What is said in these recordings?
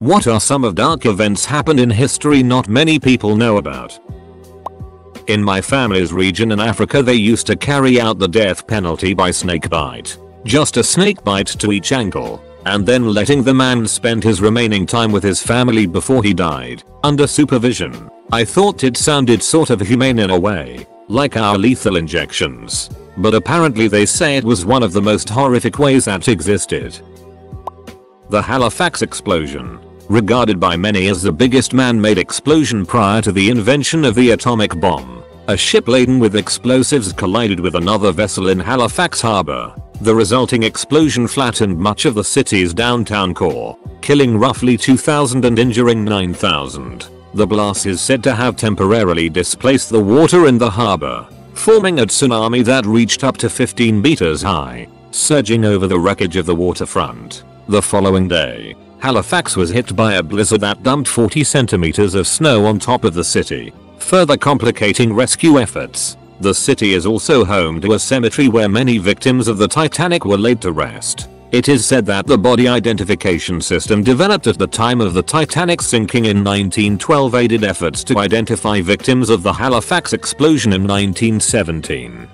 What are some of dark events happened in history not many people know about? In my family's region in Africa, they used to carry out the death penalty by snake bite. Just a snake bite to each ankle, and then letting the man spend his remaining time with his family before he died, under supervision. I thought it sounded sort of humane in a way, like our lethal injections. But apparently they say it was one of the most horrific ways that existed. The Halifax explosion, regarded by many as the biggest man-made explosion prior to the invention of the atomic bomb. A ship laden with explosives collided with another vessel in Halifax Harbor. The resulting explosion flattened much of the city's downtown core, killing roughly 2,000 and injuring 9,000. The blast is said to have temporarily displaced the water in the harbor, forming a tsunami that reached up to 15 meters high, surging over the wreckage of the waterfront. The following day, Halifax was hit by a blizzard that dumped 40 centimeters of snow on top of the city, further complicating rescue efforts. The city is also home to a cemetery where many victims of the Titanic were laid to rest. It is said that the body identification system developed at the time of the Titanic sinking in 1912 aided efforts to identify victims of the Halifax explosion in 1917.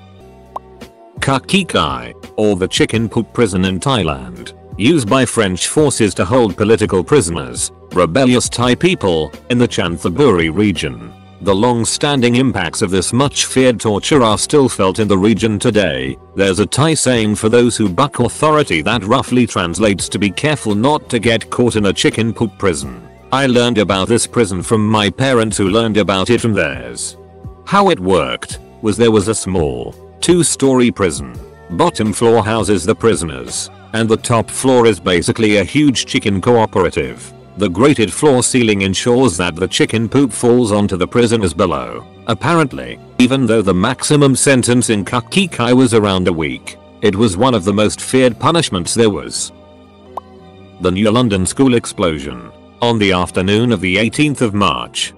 Kakikai, or the chicken poop prison in Thailand, used by French forces to hold political prisoners, rebellious Thai people, in the Chanthaburi region. The long-standing impacts of this much-feared torture are still felt in the region today. There's a Thai saying for those who buck authority that roughly translates to be careful not to get caught in a chicken poop prison. I learned about this prison from my parents who learned about it from theirs. How it worked was there was a small, 2-story prison. Bottom floor houses the prisoners, and the top floor is basically a huge chicken cooperative. The grated floor ceiling ensures that the chicken poop falls onto the prisoners below. Apparently, even though the maximum sentence in Kakikai was around a week, it was one of the most feared punishments there was. The New London School explosion. On the afternoon of the 18th of March,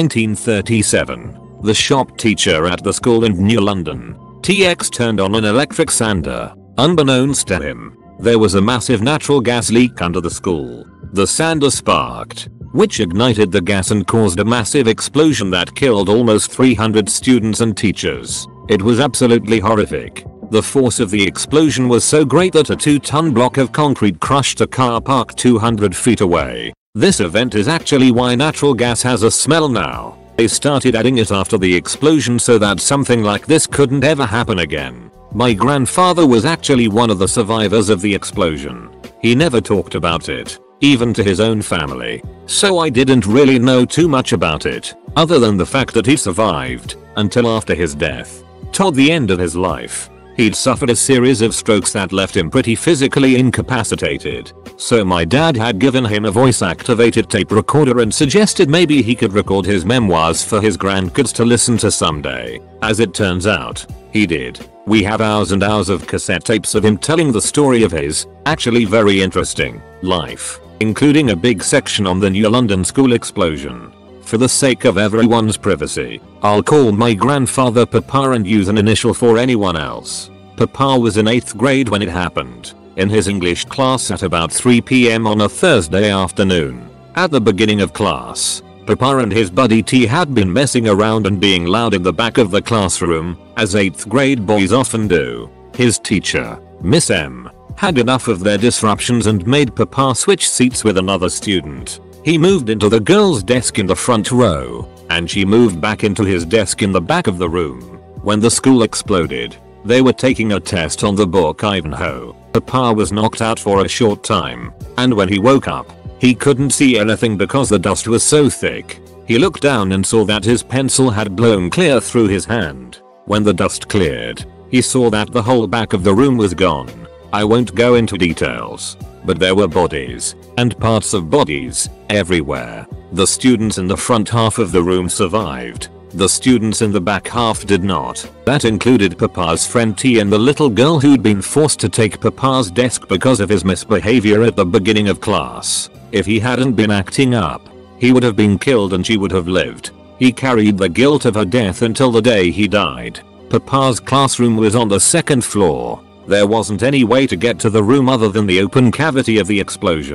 1937, the shop teacher at the school in New London, TX, turned on an electric sander. Unbeknownst to him, there was a massive natural gas leak under the school. The sander sparked, which ignited the gas and caused a massive explosion that killed almost 300 students and teachers. It was absolutely horrific. The force of the explosion was so great that a 2-ton block of concrete crushed a car parked 200 feet away. This event is actually why natural gas has a smell now. They started adding it after the explosion so that something like this couldn't ever happen again. My grandfather was actually one of the survivors of the explosion. He never talked about it, even to his own family, so I didn't really know too much about it, other than the fact that he survived until after his death. Toward the end of his life, he'd suffered a series of strokes that left him pretty physically incapacitated, so my dad had given him a voice-activated tape recorder and suggested maybe he could record his memoirs for his grandkids to listen to someday. As it turns out, he did. We have hours and hours of cassette tapes of him telling the story of his, actually very interesting, life, including a big section on the New London School explosion. For the sake of everyone's privacy, I'll call my grandfather Papa and use an initial for anyone else. Papa was in 8th grade when it happened, in his English class at about 3 p.m. on a Thursday afternoon. At the beginning of class, Papa and his buddy T had been messing around and being loud in the back of the classroom, as 8th grade boys often do. His teacher, Miss M, had enough of their disruptions and made Papa switch seats with another student. He moved into the girl's desk in the front row, and she moved back into his desk in the back of the room. When the school exploded, they were taking a test on the book Ivanhoe. Papa was knocked out for a short time, and when he woke up, he couldn't see anything because the dust was so thick. He looked down and saw that his pencil had blown clear through his hand. When the dust cleared, he saw that the whole back of the room was gone. I won't go into details, but there were bodies, and parts of bodies, everywhere. The students in the front half of the room survived. The students in the back half did not. That included Papa's friend T and the little girl who'd been forced to take Papa's desk because of his misbehavior at the beginning of class. If he hadn't been acting up, he would have been killed and she would have lived. He carried the guilt of her death until the day he died. Papa's classroom was on the 2nd floor. There wasn't any way to get to the room other than the open cavity of the explosion.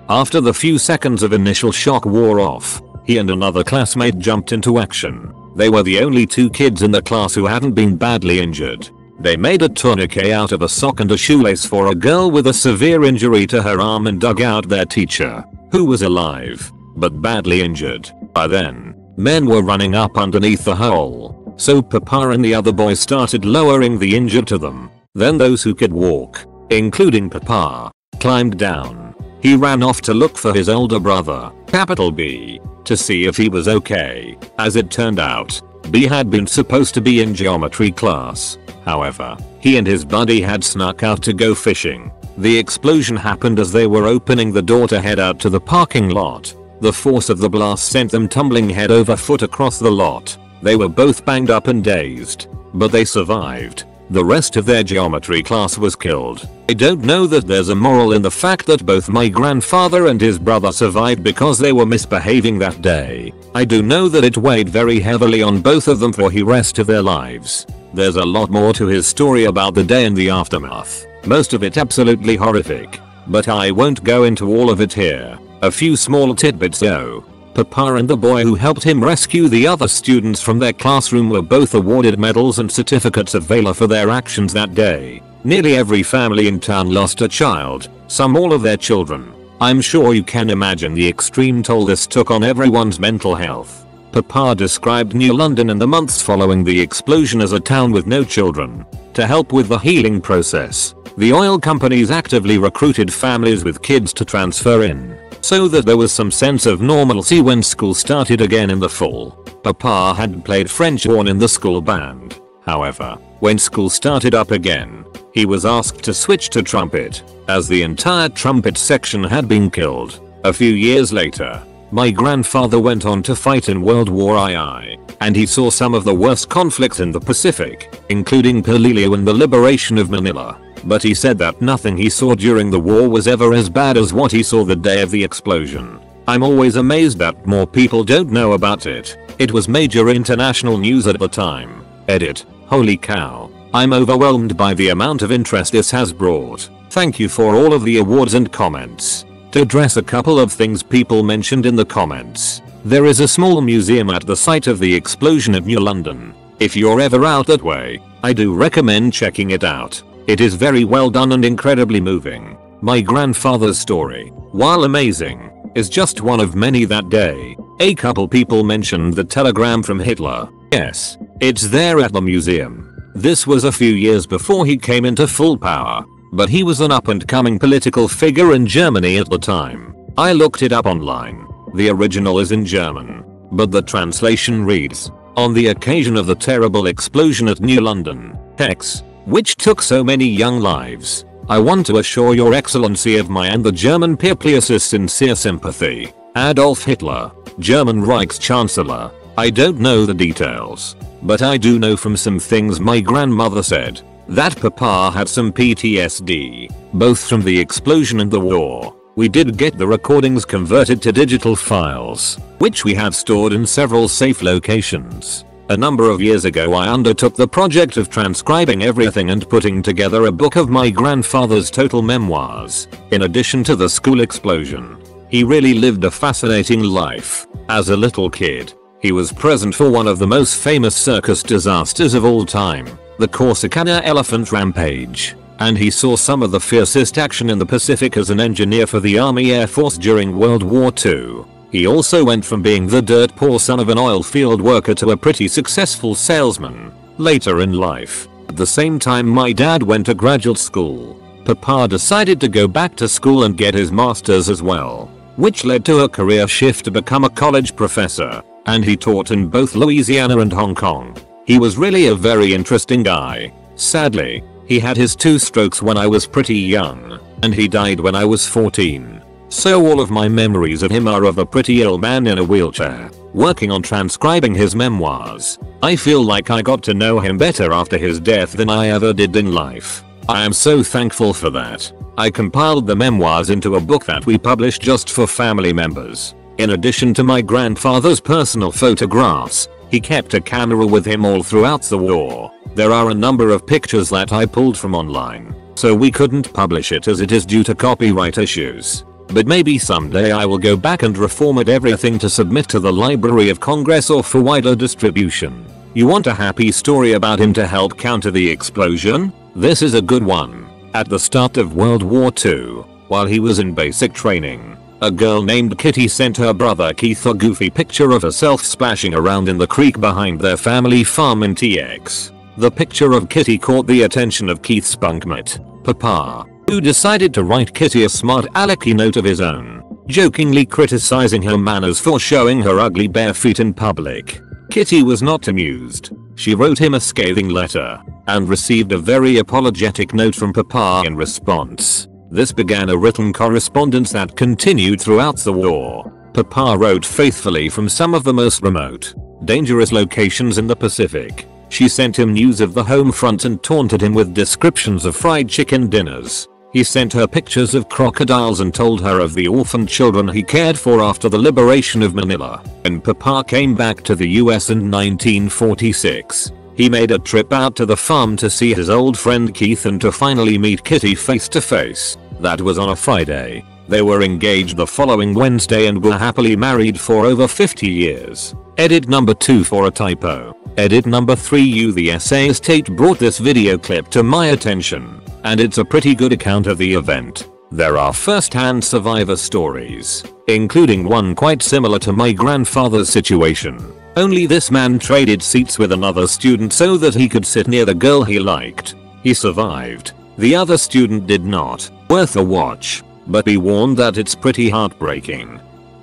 After the few seconds of initial shock wore off, he and another classmate jumped into action. They were the only 2 kids in the class who hadn't been badly injured. They made a tourniquet out of a sock and a shoelace for a girl with a severe injury to her arm and dug out their teacher, who was alive, but badly injured. By then, men were running up underneath the hole, so Papa and the other boys started lowering the injured to them. Then those who could walk, including Papa, climbed down. He ran off to look for his older brother, capital B, to see if he was okay. As it turned out, B had been supposed to be in geometry class. However, he and his buddy had snuck out to go fishing. The explosion happened as they were opening the door to head out to the parking lot. The force of the blast sent them tumbling head over foot across the lot. They were both banged up and dazed, but they survived. The rest of their geometry class was killed. I don't know that there's a moral in the fact that both my grandfather and his brother survived because they were misbehaving that day. I do know that it weighed very heavily on both of them for the rest of their lives. There's a lot more to his story about the day and the aftermath. Most of it absolutely horrific, but I won't go into all of it here. A few small tidbits though. Papa and the boy who helped him rescue the other students from their classroom were both awarded medals and certificates of valor for their actions that day. Nearly every family in town lost a child, some all of their children. I'm sure you can imagine the extreme toll this took on everyone's mental health. Papa described New London in the months following the explosion as a town with no children. To help with the healing process, the oil companies actively recruited families with kids to transfer in, so that there was some sense of normalcy when school started again in the fall. Papa had played French horn in the school band. However, when school started up again, he was asked to switch to trumpet, as the entire trumpet section had been killed. A few years later, my grandfather went on to fight in World War II, and he saw some of the worst conflicts in the Pacific, including Pelileo and the liberation of Manila. But he said that nothing he saw during the war was ever as bad as what he saw the day of the explosion. I'm always amazed that more people don't know about it. It was major international news at the time. Edit. Holy cow. I'm overwhelmed by the amount of interest this has brought. Thank you for all of the awards and comments. To address a couple of things people mentioned in the comments, there is a small museum at the site of the explosion at New London. If you're ever out that way, I do recommend checking it out. It is very well done and incredibly moving. My grandfather's story, while amazing, is just one of many that day. A couple people mentioned the telegram from Hitler. Yes, it's there at the museum. This was a few years before he came into full power, but he was an up-and-coming political figure in Germany at the time. I looked it up online. The original is in German, but the translation reads, "On the occasion of the terrible explosion at New London, Hex, which took so many young lives, I want to assure your excellency of my and the German people's sincere sympathy. Adolf Hitler, German Reichschancellor." I don't know the details, but I do know from some things my grandmother said, that Papa had some PTSD, both from the explosion and the war. We did get the recordings converted to digital files, which we have stored in several safe locations. A number of years ago I undertook the project of transcribing everything and putting together a book of my grandfather's total memoirs. In addition to the school explosion, he really lived a fascinating life. As a little kid, he was present for one of the most famous circus disasters of all time, the Corsicana Elephant Rampage, and he saw some of the fiercest action in the Pacific as an engineer for the Army Air Force during World War II. He also went from being the dirt poor son of an oil field worker to a pretty successful salesman later in life. At the same time my dad went to graduate school. Papa decided to go back to school and get his master's as well, which led to a career shift to become a college professor, and he taught in both Louisiana and Hong Kong. He was really a very interesting guy. Sadly, he had his 2 strokes when I was pretty young, and he died when I was 14. So all of my memories of him are of a pretty ill man in a wheelchair, working on transcribing his memoirs. I feel like I got to know him better after his death than I ever did in life. I am so thankful for that. I compiled the memoirs into a book that we published just for family members. In addition to my grandfather's personal photographs, he kept a camera with him all throughout the war. There are a number of pictures that I pulled from online, so we couldn't publish it as it is due to copyright issues. but maybe someday I will go back and reformat everything to submit to the Library of Congress or for wider distribution. You want a happy story about him to help counter the explosion? This is a good one. At the start of World War II, while he was in basic training, a girl named Kitty sent her brother Keith a goofy picture of herself splashing around in the creek behind their family farm in TX. The picture of Kitty caught the attention of Keith's bunkmate, Papa, who decided to write Kitty a smart alecky note of his own, jokingly criticizing her manners for showing her ugly bare feet in public. Kitty was not amused. She wrote him a scathing letter and received a very apologetic note from Papa in response. This began a written correspondence that continued throughout the war. Papa wrote faithfully from some of the most remote, dangerous locations in the Pacific. She sent him news of the home front and taunted him with descriptions of fried chicken dinners. He sent her pictures of crocodiles and told her of the orphan children he cared for after the liberation of Manila. When Papa came back to the US in 1946, he made a trip out to the farm to see his old friend Keith and to finally meet Kitty face to face. That was on a Friday. They were engaged the following Wednesday and were happily married for over 50 years. Edit number 2 for a typo. Edit number 3 the essayist brought this video clip to my attention, and it's a pretty good account of the event. There are first-hand survivor stories, including one quite similar to my grandfather's situation. Only this man traded seats with another student so that he could sit near the girl he liked. He survived. The other student did not. Worth a watch, but be warned that it's pretty heartbreaking.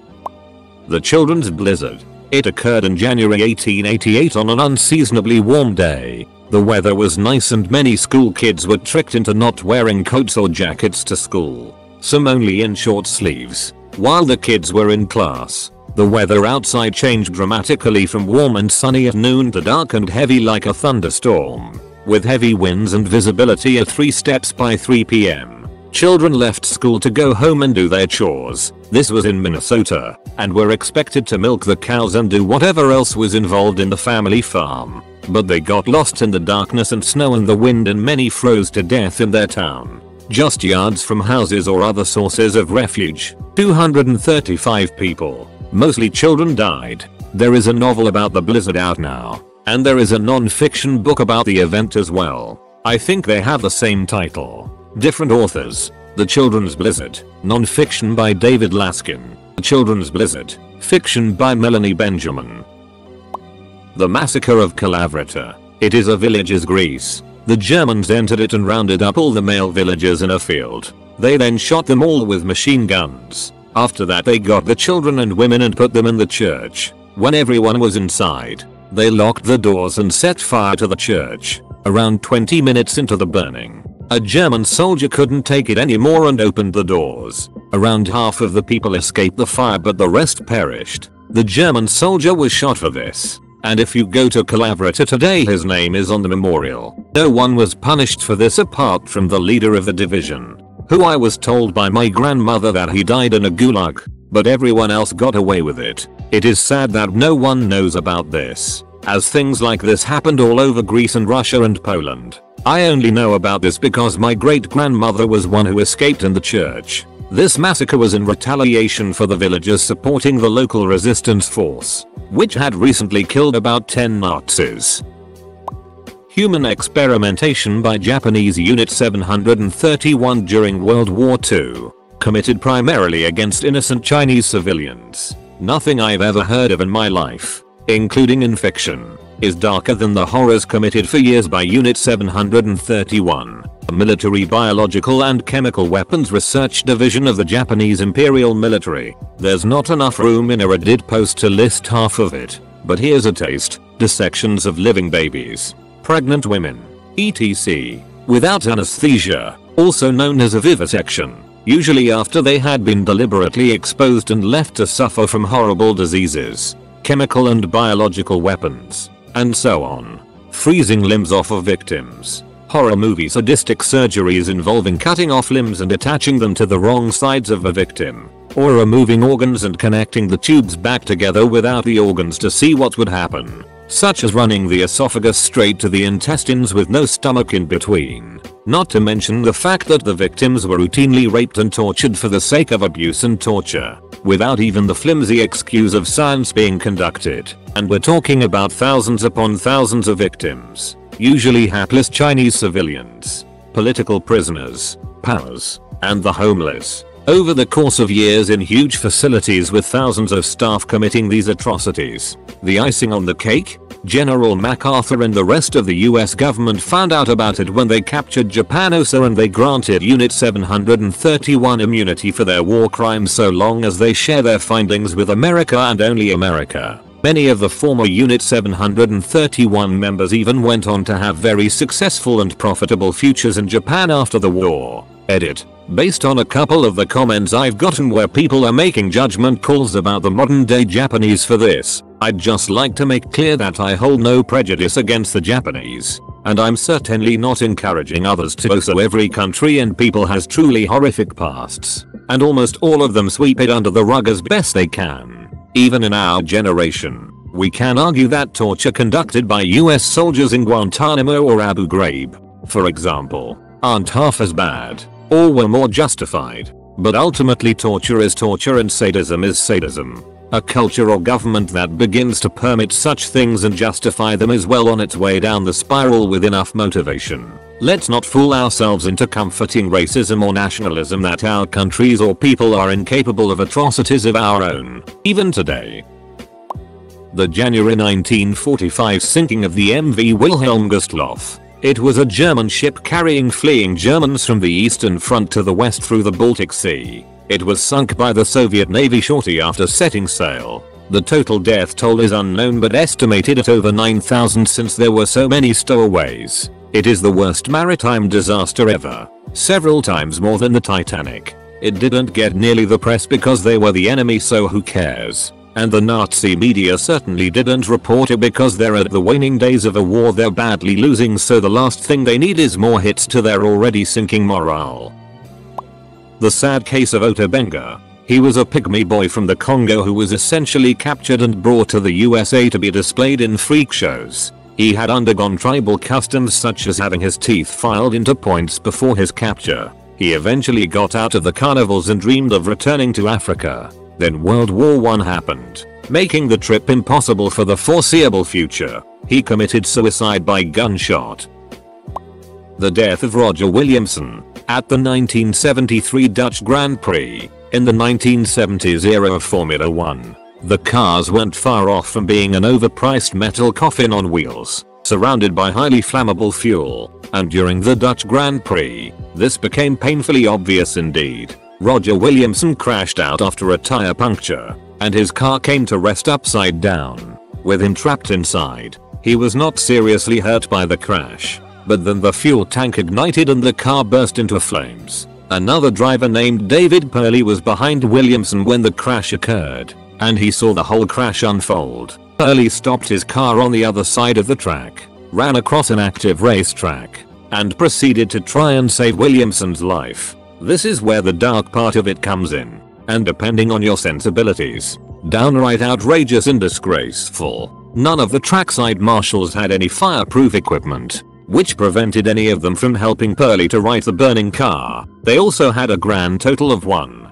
The Children's Blizzard. It occurred in January 1888 on an unseasonably warm day. The weather was nice and many school kids were tricked into not wearing coats or jackets to school. Some only in short sleeves. While the kids were in class, the weather outside changed dramatically from warm and sunny at noon to dark and heavy like a thunderstorm, with heavy winds and visibility at 3 steps by 3 p.m. Children left school to go home and do their chores. This was in Minnesota, and were expected to milk the cows and do whatever else was involved in the family farm. But they got lost in the darkness and snow and the wind, and many froze to death in their town, just yards from houses or other sources of refuge. 235 people, mostly children, died. There is a novel about the blizzard out now, and there is a non-fiction book about the event as well. I think they have the same title. Different authors. The Children's Blizzard, non-fiction by David Laskin. The Children's Blizzard, fiction by Melanie Benjamin. The Massacre of Kalavrita. It is a village in Greece. The Germans entered it and rounded up all the male villagers in a field. They then shot them all with machine guns. After that they got the children and women and put them in the church. When everyone was inside, they locked the doors and set fire to the church. Around 20 minutes into the burning, a German soldier couldn't take it anymore and opened the doors. Around half of the people escaped the fire, but the rest perished. The German soldier was shot for this, and if you go to Kalavrita today, his name is on the memorial. No one was punished for this apart from the leader of the division, who I was told by my grandmother that he died in a gulag, but everyone else got away with it. It is sad that no one knows about this, as things like this happened all over Greece and Russia and Poland. I only know about this because my great-grandmother was one who escaped in the church. This massacre was in retaliation for the villagers supporting the local resistance force, which had recently killed about 10 Nazis. Human experimentation by Japanese Unit 731 during World War II, committed primarily against innocent Chinese civilians. Nothing I've ever heard of in my life, including in fiction, is darker than the horrors committed for years by Unit 731, a military biological and chemical weapons research division of the Japanese Imperial Military. There's not enough room in a Reddit post to list half of it, but here's a taste. Dissections of living babies, pregnant women, etc., without anesthesia, also known as a vivisection, usually after they had been deliberately exposed and left to suffer from horrible diseases, chemical and biological weapons, and so on. Freezing limbs off of victims. Horror movie sadistic surgeries involving cutting off limbs and attaching them to the wrong sides of the victim, or removing organs and connecting the tubes back together without the organs to see what would happen, such as running the esophagus straight to the intestines with no stomach in between. Not to mention the fact that the victims were routinely raped and tortured for the sake of abuse and torture, without even the flimsy excuse of science being conducted. And we're talking about thousands upon thousands of victims, usually hapless Chinese civilians, political prisoners, POWs, and the homeless, over the course of years in huge facilities with thousands of staff committing these atrocities. The icing on the cake? General MacArthur and the rest of the US government found out about it when they captured Japan also, and they granted Unit 731 immunity for their war crimes so long as they share their findings with America and only America. Many of the former Unit 731 members even went on to have very successful and profitable futures in Japan after the war. Edit. Based on a couple of the comments I've gotten where people are making judgment calls about the modern day Japanese for this, I'd just like to make clear that I hold no prejudice against the Japanese, and I'm certainly not encouraging others to. Also, every country and people has truly horrific pasts, and almost all of them sweep it under the rug as best they can. Even in our generation, we can argue that torture conducted by US soldiers in Guantanamo or Abu Ghraib, for example, aren't half as bad, or were more justified. But ultimately torture is torture and sadism is sadism. A culture or government that begins to permit such things and justify them is well on its way down the spiral with enough motivation. Let's not fool ourselves into comforting racism or nationalism that our countries or people are incapable of atrocities of our own, even today. The January 1945 sinking of the MV Wilhelm Gustloff. It was a German ship carrying fleeing Germans from the Eastern Front to the west through the Baltic Sea. It was sunk by the Soviet Navy shortly after setting sail. The total death toll is unknown but estimated at over 9,000 since there were so many stowaways. It is the worst maritime disaster ever, several times more than the Titanic. It didn't get nearly the press because they were the enemy, so who cares? And the Nazi media certainly didn't report it because they're at the waning days of a war they're badly losing, so the last thing they need is more hits to their already sinking morale. The sad case of Ota Benga. He was a pygmy boy from the Congo who was essentially captured and brought to the USA to be displayed in freak shows. He had undergone tribal customs such as having his teeth filed into points before his capture. He eventually got out of the carnivals and dreamed of returning to Africa. Then World War I happened, making the trip impossible for the foreseeable future. He committed suicide by gunshot. The death of Roger Williamson. At the 1973 Dutch Grand Prix, in the 1970s era of Formula 1, the cars weren't far off from being an overpriced metal coffin on wheels, surrounded by highly flammable fuel, and during the Dutch Grand Prix, this became painfully obvious indeed. Roger Williamson crashed out after a tire puncture, and his car came to rest upside down, with him trapped inside. He was not seriously hurt by the crash, but then the fuel tank ignited and the car burst into flames. Another driver named David Purley was behind Williamson when the crash occurred, and he saw the whole crash unfold. Purley stopped his car on the other side of the track, ran across an active racetrack, and proceeded to try and save Williamson's life. This is where the dark part of it comes in, and depending on your sensibilities, downright outrageous and disgraceful. None of the trackside marshals had any fireproof equipment, which prevented any of them from helping Purley to right the burning car. They also had a grand total of one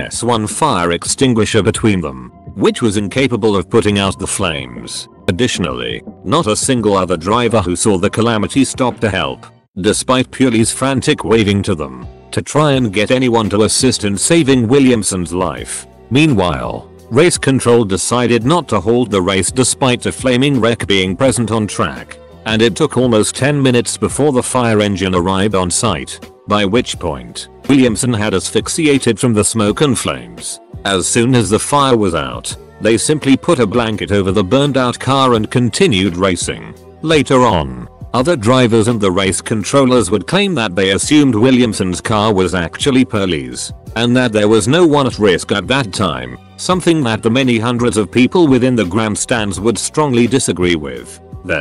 fire extinguisher between them, which was incapable of putting out the flames. Additionally, not a single other driver who saw the calamity stopped to help, despite Purley's frantic waving to them, to try and get anyone to assist in saving Williamson's life. Meanwhile, race control decided not to hold the race despite a flaming wreck being present on track, and it took almost 10 minutes before the fire engine arrived on site, by which point, Williamson had asphyxiated from the smoke and flames. As soon as the fire was out, they simply put a blanket over the burned out car and continued racing. Later on, other drivers and the race controllers would claim that they assumed Williamson's car was actually Purley's, and that there was no one at risk at that time, something that the many hundreds of people within the grandstands would strongly disagree with.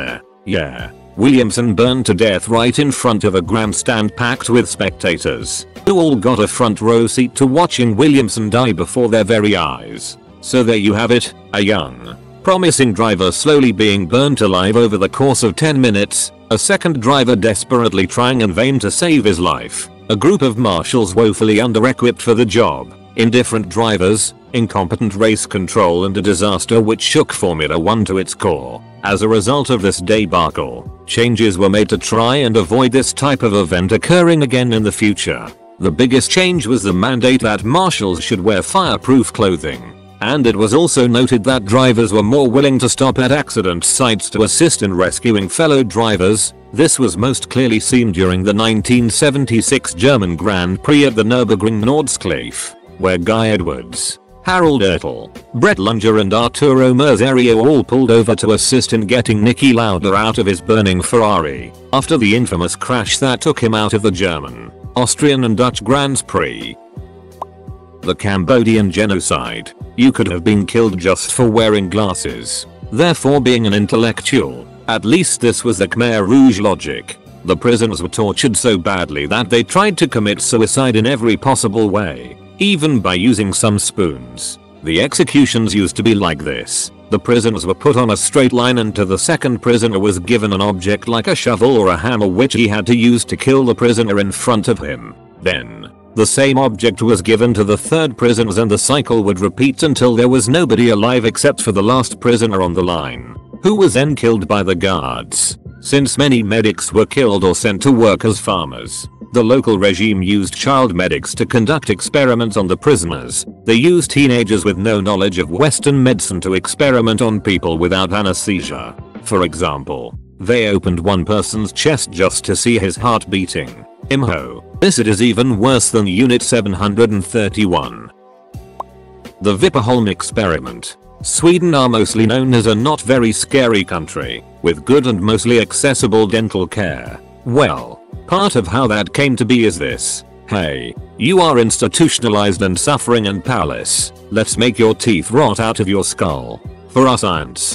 Williamson burned to death right in front of a grandstand packed with spectators, who all got a front row seat to watching Williamson die before their very eyes. So there you have it, a young, promising driver slowly being burnt alive over the course of 10 minutes, A second driver desperately trying in vain to save his life. A group of marshals woefully under-equipped for the job. Indifferent drivers, incompetent race control, and a disaster which shook Formula 1 to its core. As a result of this debacle, changes were made to try and avoid this type of event occurring again in the future. The biggest change was the mandate that marshals should wear fireproof clothing. And it was also noted that drivers were more willing to stop at accident sites to assist in rescuing fellow drivers. This was most clearly seen during the 1976 German Grand Prix at the Nürburgring Nordschleife, where Guy Edwards, Harold Ertl, Brett Lunger and Arturo Merzario all pulled over to assist in getting Niki Lauda out of his burning Ferrari, after the infamous crash that took him out of the German, Austrian and Dutch Grand Prix. The Cambodian genocide. You could have been killed just for wearing glasses, therefore being an intellectual. At least this was the Khmer Rouge logic. The prisoners were tortured so badly that they tried to commit suicide in every possible way, even by using some spoons. The executions used to be like this. The prisoners were put on a straight line and to the second prisoner was given an object like a shovel or a hammer which he had to use to kill the prisoner in front of him. Then, the same object was given to the third prisoners and the cycle would repeat until there was nobody alive except for the last prisoner on the line, who was then killed by the guards. Since many medics were killed or sent to work as farmers, the local regime used child medics to conduct experiments on the prisoners. They used teenagers with no knowledge of Western medicine to experiment on people without anesthesia. For example, they opened one person's chest just to see his heart beating. Imho. This it is even worse than Unit 731. The Vipeholm experiment. Sweden are mostly known as a not very scary country, with good and mostly accessible dental care. Well, part of how that came to be is this. Hey, you are institutionalized and suffering and powerless. Let's make your teeth rot out of your skull. For our science.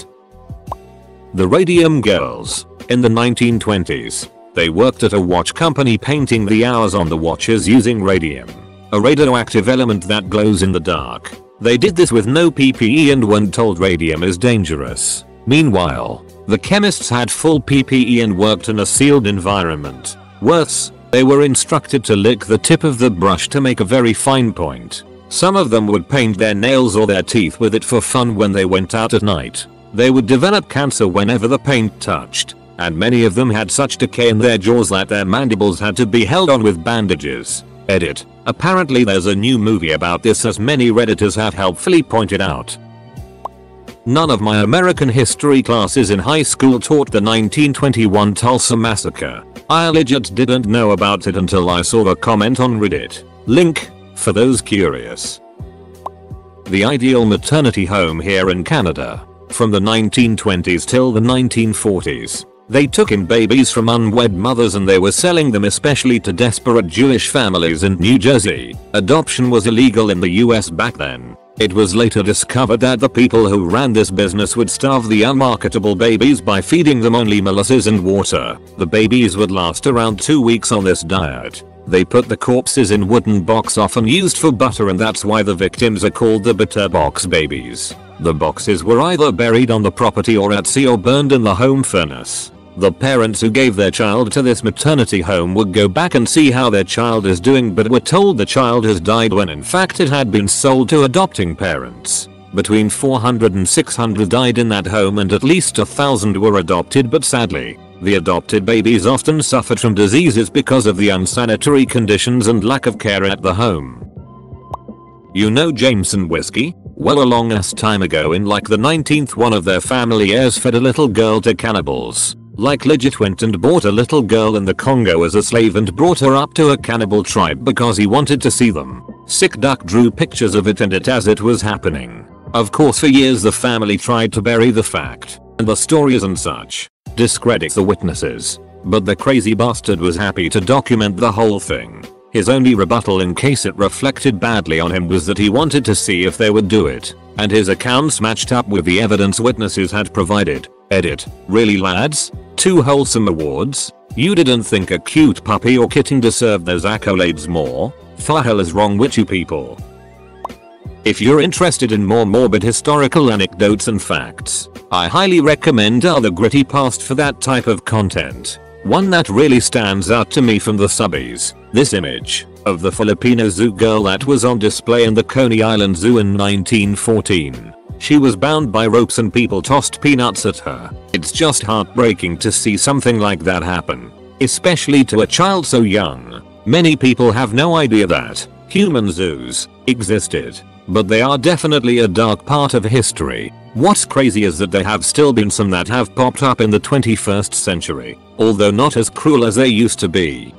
The Radium Girls. In the 1920s, they worked at a watch company painting the hours on the watches using radium, a radioactive element that glows in the dark. They did this with no PPE and weren't told radium is dangerous. Meanwhile, the chemists had full PPE and worked in a sealed environment. Worse, they were instructed to lick the tip of the brush to make a very fine point. Some of them would paint their nails or their teeth with it for fun when they went out at night. They would develop cancer whenever the paint touched, and many of them had such decay in their jaws that their mandibles had to be held on with bandages. Edit. Apparently there's a new movie about this, as many redditors have helpfully pointed out. None of my American history classes in high school taught the 1921 Tulsa massacre. I legit didn't know about it until I saw the comment on Reddit. Link, for those curious. The ideal maternity home here in Canada. From the 1920s till the 1940s. They took in babies from unwed mothers and they were selling them especially to desperate Jewish families in New Jersey. Adoption was illegal in the US back then. It was later discovered that the people who ran this business would starve the unmarketable babies by feeding them only molasses and water. The babies would last around 2 weeks on this diet. They put the corpses in wooden boxes often used for butter, and that's why the victims are called the butter box babies. The boxes were either buried on the property or at sea or burned in the home furnace. The parents who gave their child to this maternity home would go back and see how their child is doing, but were told the child has died when in fact it had been sold to adopting parents. Between 400 and 600 died in that home and at least 1,000 were adopted, but sadly, the adopted babies often suffered from diseases because of the unsanitary conditions and lack of care at the home. You know Jameson whiskey? Well, a long ass time ago in like the 19th, one of their family heirs fed a little girl to cannibals. Like legit went and bought a little girl in the Congo as a slave and brought her up to a cannibal tribe because he wanted to see them. Sick duck drew pictures of it and it as it was happening. Of course, for years the family tried to bury the fact, and the stories and such, discredit the witnesses. But the crazy bastard was happy to document the whole thing. His only rebuttal in case it reflected badly on him was that he wanted to see if they would do it, and his accounts matched up with the evidence witnesses had provided. Edit. Really lads? 2 wholesome awards? You didn't think a cute puppy or kitten deserved those accolades more? The hell is wrong with you people? If you're interested in more morbid historical anecdotes and facts, I highly recommend the Gritty Past for that type of content. One that really stands out to me from the subbies, this image of the Filipino zoo girl that was on display in the Coney Island Zoo in 1914. She was bound by ropes and people tossed peanuts at her. It's just heartbreaking to see something like that happen, especially to a child so young. Many people have no idea that human zoos existed, but they are definitely a dark part of history. What's crazy is that there have still been some that have popped up in the 21st century, although not as cruel as they used to be.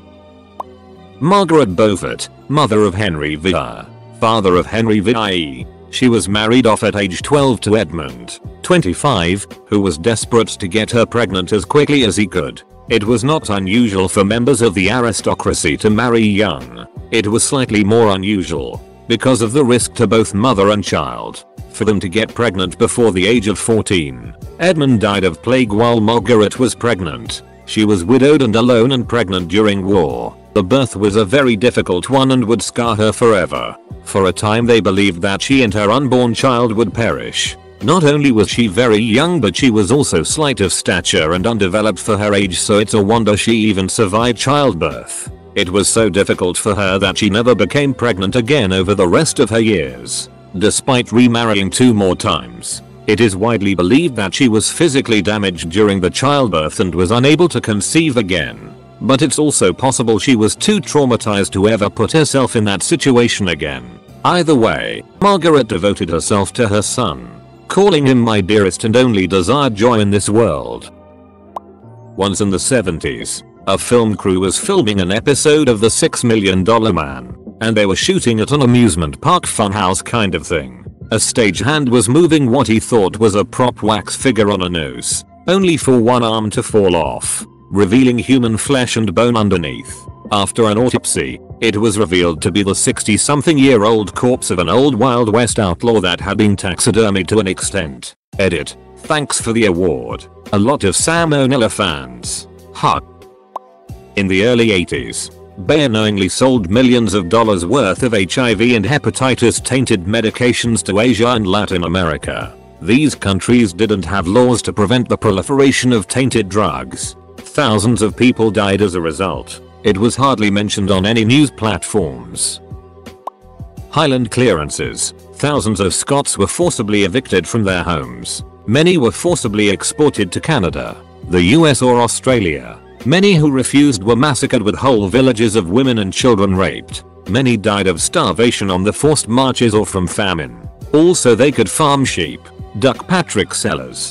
Margaret Beaufort, mother of Henry VI, father of Henry VIE. She was married off at age 12 to Edmund, 25, who was desperate to get her pregnant as quickly as he could. It was not unusual for members of the aristocracy to marry young. It was slightly more unusual, because of the risk to both mother and child, for them to get pregnant before the age of 14. Edmund died of plague while Margaret was pregnant. She was widowed and alone and pregnant during war. The birth was a very difficult one and would scar her forever. For a time they believed that she and her unborn child would perish. Not only was she very young, but she was also slight of stature and undeveloped for her age, so it's a wonder she even survived childbirth. It was so difficult for her that she never became pregnant again over the rest of her years. Despite remarrying 2 more times, it is widely believed that she was physically damaged during the childbirth and was unable to conceive again. But it's also possible she was too traumatized to ever put herself in that situation again. Either way, Margaret devoted herself to her son, calling him my dearest and only desired joy in this world. Once in the 70s, a film crew was filming an episode of The $6 Million Man, and they were shooting at an amusement park funhouse kind of thing. A stagehand was moving what he thought was a prop wax figure on a noose, only for one arm to fall off, revealing human flesh and bone underneath. After an autopsy, it was revealed to be the 60-something-year-old corpse of an old Wild West outlaw that had been taxidermied to an extent. Edit. Thanks for the award. A lot of Salmonella fans. Ha. In the early 80s, Bayer knowingly sold millions of dollars worth of HIV and hepatitis tainted medications to Asia and Latin America. These countries didn't have laws to prevent the proliferation of tainted drugs. Thousands of people died as a result. It was hardly mentioned on any news platforms. Highland clearances. Thousands of Scots were forcibly evicted from their homes. Many were forcibly exported to Canada, the US or Australia. Many who refused were massacred with whole villages of women and children raped. Many died of starvation on the forced marches or from famine. Also they could farm sheep. Duck Patrick Sellers.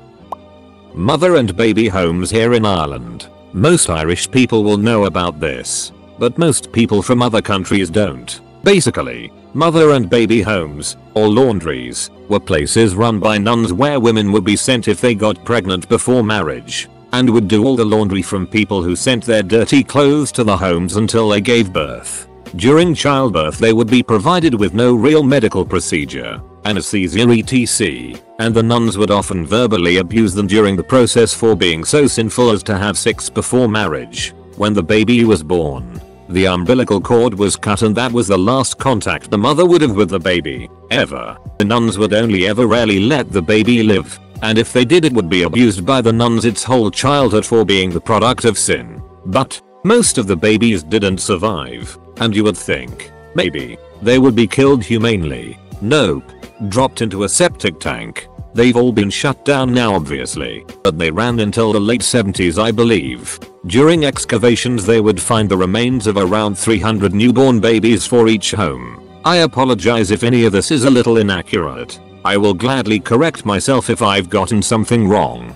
Mother and baby homes here in Ireland. Most Irish people will know about this, but most people from other countries don't. Basically, mother and baby homes, or laundries, were places run by nuns where women would be sent if they got pregnant before marriage, and would do all the laundry from people who sent their dirty clothes to the homes until they gave birth. During childbirth they would be provided with no real medical procedure, anesthesia etc., and the nuns would often verbally abuse them during the process for being so sinful as to have sex before marriage. When the baby was born, the umbilical cord was cut and that was the last contact the mother would have with the baby, ever. The nuns would only ever rarely let the baby live, and if they did it would be abused by the nuns its whole childhood for being the product of sin. But most of the babies didn't survive, and you would think, maybe, they would be killed humanely. Nope. Dropped into a septic tank. They've all been shut down now obviously, but they ran until the late 70s I believe. During excavations they would find the remains of around 300 newborn babies for each home. I apologize if any of this is a little inaccurate. I will gladly correct myself if I've gotten something wrong.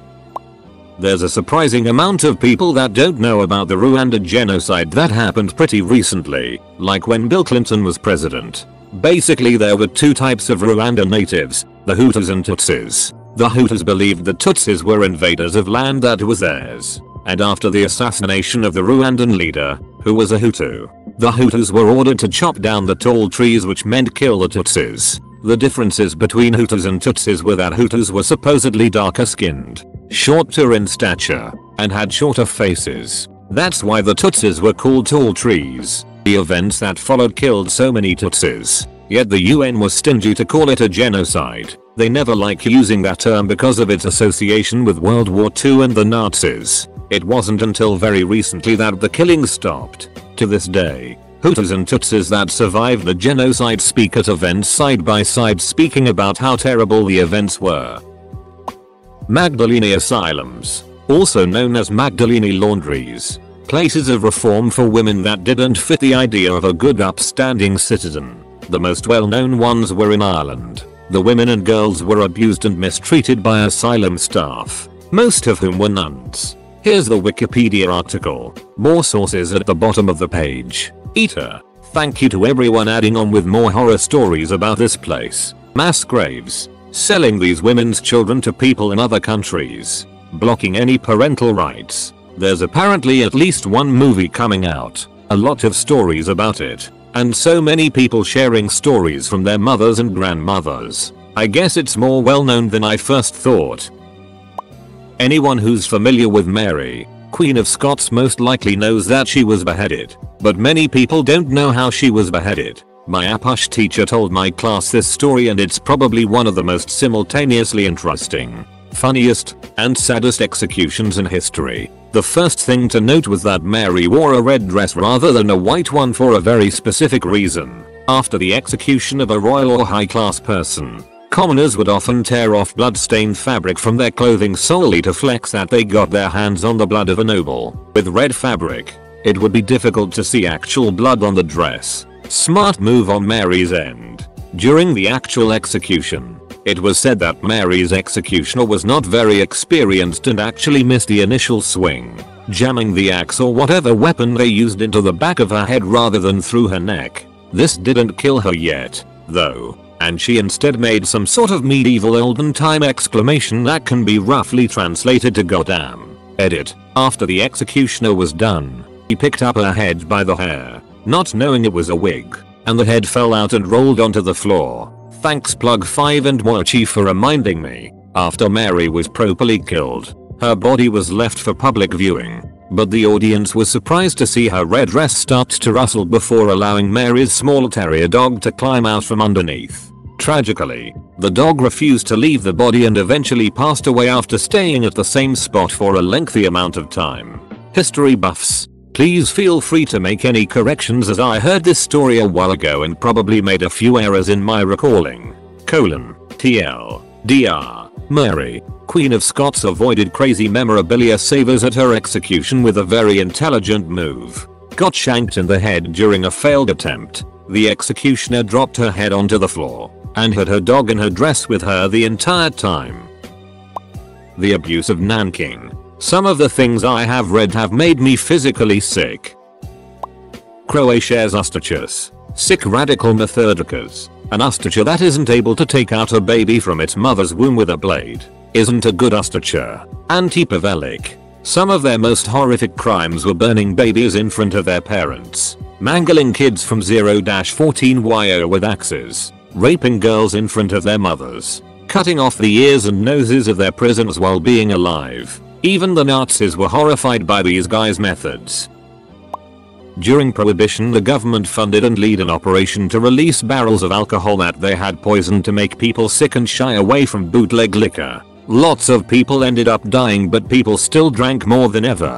There's a surprising amount of people that don't know about the Rwanda genocide that happened pretty recently, like when Bill Clinton was president. Basically there were 2 types of Rwanda natives, the Hutus and Tutsis. The Hutus believed the Tutsis were invaders of land that was theirs, and after the assassination of the Rwandan leader, who was a Hutu, the Hutus were ordered to chop down the tall trees, which meant kill the Tutsis. The differences between Hutus and Tutsis were that Hutus were supposedly darker skinned, shorter in stature, and had shorter faces. That's why the Tutsis were called tall trees. The events that followed killed so many Tutsis, yet the UN was stingy to call it a genocide. They never like using that term because of its association with World War II and the Nazis. It wasn't until very recently that the killing stopped. To this day, Hutus and Tutsis that survived the genocide speak at events side by side speaking about how terrible the events were. Magdalene asylums, also known as Magdalene laundries, places of reform for women that didn't fit the idea of a good upstanding citizen. The most well-known ones were in Ireland. The women and girls were abused and mistreated by asylum staff, most of whom were nuns. Here's the Wikipedia article. More sources at the bottom of the page. Eater. Thank you to everyone adding on with more horror stories about this place. Mass graves. Selling these women's children to people in other countries. Blocking any parental rights. There's apparently at least one movie coming out. A lot of stories about it. And so many people sharing stories from their mothers and grandmothers. I guess it's more well known than I first thought. Anyone who's familiar with Mary, Queen of Scots, most likely knows that she was beheaded. But many people don't know how she was beheaded. My APUSH teacher told my class this story, and it's probably one of the most simultaneously interesting, funniest, and saddest executions in history. The first thing to note was that Mary wore a red dress rather than a white one for a very specific reason. After the execution of a royal or high-class person, commoners would often tear off blood-stained fabric from their clothing solely to flex that they got their hands on the blood of a noble. With red fabric, it would be difficult to see actual blood on the dress. Smart move on Mary's end. During the actual execution, it was said that Mary's executioner was not very experienced and actually missed the initial swing, jamming the axe or whatever weapon they used into the back of her head rather than through her neck. This didn't kill her yet, though, and she instead made some sort of medieval olden time exclamation that can be roughly translated to goddamn. Edit. After the executioner was done, he picked up her head by the hair, not knowing it was a wig, and the head fell out and rolled onto the floor. Thanks Plug 5 and Mochi for reminding me. After Mary was properly killed, her body was left for public viewing, but the audience was surprised to see her red dress start to rustle before allowing Mary's small terrier dog to climb out from underneath. Tragically, the dog refused to leave the body and eventually passed away after staying at the same spot for a lengthy amount of time. History buffs, please feel free to make any corrections, as I heard this story a while ago and probably made a few errors in my recalling. TL.Dr. Mary, Queen of Scots, avoided crazy memorabilia savers at her execution with a very intelligent move. Got shanked in the head during a failed attempt. The executioner dropped her head onto the floor and had her dog in her dress with her the entire time. The abuse of Nanking. Some of the things I have read have made me physically sick. Croatia's Ustachus. Sick radical methodicas. An Ustacha that isn't able to take out a baby from its mother's womb with a blade isn't a good Ustacha. Anti-Pavelic. Some of their most horrific crimes were burning babies in front of their parents, mangling kids from 0-14 with axes, raping girls in front of their mothers, cutting off the ears and noses of their prisoners while being alive. Even the Nazis were horrified by these guys' methods. During Prohibition, the government funded and led an operation to release barrels of alcohol that they had poisoned to make people sick and shy away from bootleg liquor. Lots of people ended up dying, but people still drank more than ever.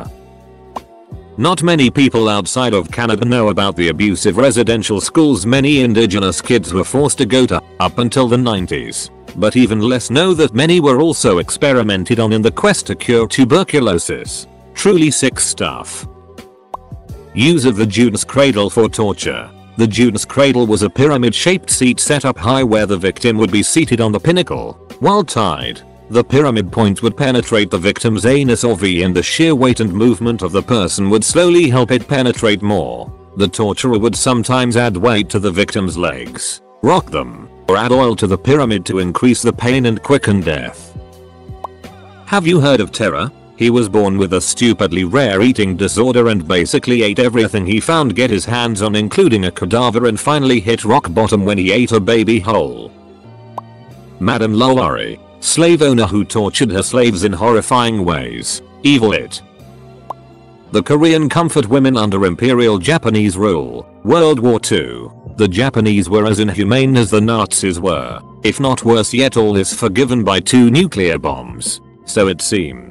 Not many people outside of Canada know about the abusive residential schools many indigenous kids were forced to go to up until the 90s. But even less know that many were also experimented on in the quest to cure tuberculosis. Truly sick stuff. Use of the Judas cradle for torture. The Judas cradle was a pyramid-shaped seat set up high where the victim would be seated on the pinnacle, while tied. The pyramid point would penetrate the victim's anus or V, and the sheer weight and movement of the person would slowly help it penetrate more. The torturer would sometimes add weight to the victim's legs, rock them, or add oil to the pyramid to increase the pain and quicken death. Have you heard of Terror? He was born with a stupidly rare eating disorder and basically ate everything he found get his hands on, including a cadaver, and finally hit rock bottom when he ate a baby whole. Madame Lowari, slave owner who tortured her slaves in horrifying ways. Evil It. The Korean comfort women under Imperial Japanese rule. World War II. The Japanese were as inhumane as the Nazis were, if not worse yet. All is forgiven by 2 nuclear bombs. So it seems.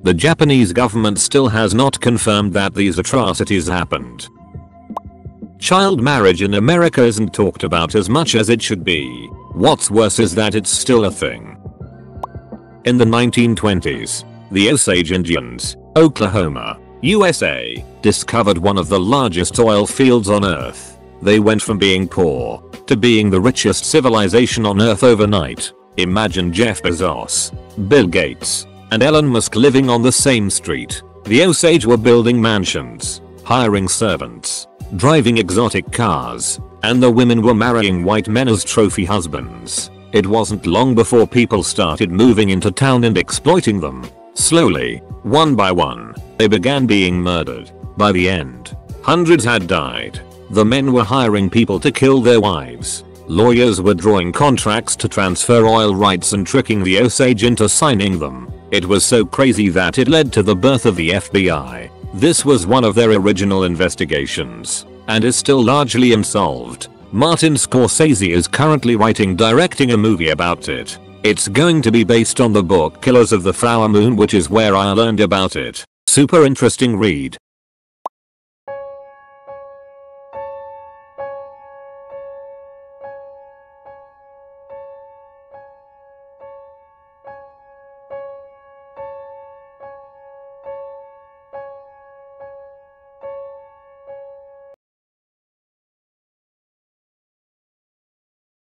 The Japanese government still has not confirmed that these atrocities happened. Child marriage in America isn't talked about as much as it should be. What's worse is that it's still a thing. In the 1920s, the Osage Indians, Oklahoma, USA, discovered one of the largest oil fields on Earth. They went from being poor to being the richest civilization on Earth overnight. Imagine Jeff Bezos, Bill Gates, and Elon Musk living on the same street. The Osage were building mansions, hiring servants, driving exotic cars, and the women were marrying white men as trophy husbands. It wasn't long before people started moving into town and exploiting them. Slowly, one by one, they began being murdered. By the end, hundreds had died. The men were hiring people to kill their wives. Lawyers were drawing contracts to transfer oil rights and tricking the Osage into signing them. It was so crazy that it led to the birth of the FBI. This was one of their original investigations, and is still largely unsolved. Martin Scorsese is currently directing a movie about it. It's going to be based on the book Killers of the Flower Moon, which is where I learned about it. Super interesting read.